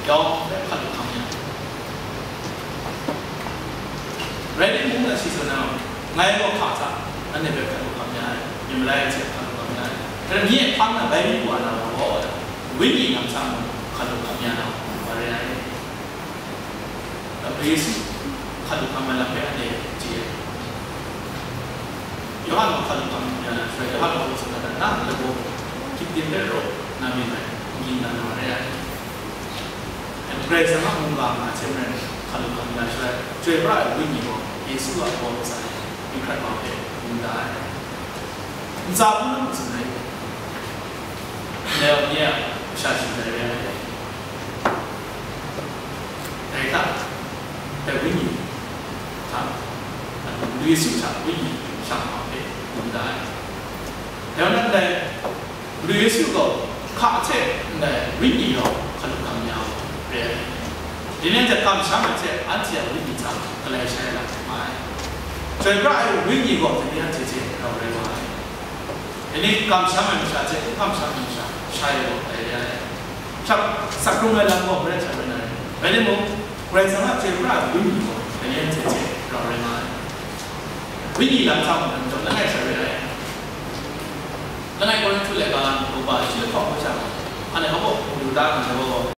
ย้อมและขัดคำเนี่ยเรื่องนี้มุ่งแต่สิ่งนั้นไงก็ขาดจากอันนี้เป็นขัดคำเนี่ยยังไม่ได้เช็คขัดคำเนี่ยแต่เนี่ยพันน่ะใบมีกว่าเราก็วิธีนำซ้ำขัดคำเนี่ยเราอะไรแต่เบสิกขัดคำมันละเป็นอันเดียวจีย้อนมาขัดคำเนี่ยช่วยย้อนมาพูดสักการนั่นแล้วก็คิดดีเรื่องนั่นมีไหมยินดีนะอะไรเบรสมามุงกามาเช่นนั้นขัดคำเนี่ยช่วยพระวิญญาณเยซูอาบอกว่าสิ่งใครมาเป็นมุงได้จะพูดว่าสิ่งไหนแล้วเนี่ยชาติไหนเนี่ยแต่ถ้าแต่วิญญาณทำด้วยสุขะวิญญาณชาติมาเป็นมุงได้แล้วนั่นเลยด้วยสุขก็ข้าเช่นเลยวิญญาณขัดคำเนี่ยทีนี้จะทำช้ำเช่นอันที่วิญญาณก็เลยใช้หลักไม้ช่วยพระวิญญาณก็จะมีอันที่เราเรียกว่าทีนี้คำช้ำมันจะเช่นคำช้ำมันจะใช้อะไรชักสักครู่เวลาบอกเรื่องอะไรไม่ได้บอกเรื่องสำหรับช่วยพระวิญญาณอันนี้ที่เราเรียกว่าวิญญาณทำมันจะแล้วไงใช้อะไรแล้วไงคนที่เล่นการอุบายชื่อของเขาใช่อันนี้เขาบอกอยู่ด้านเขาบอก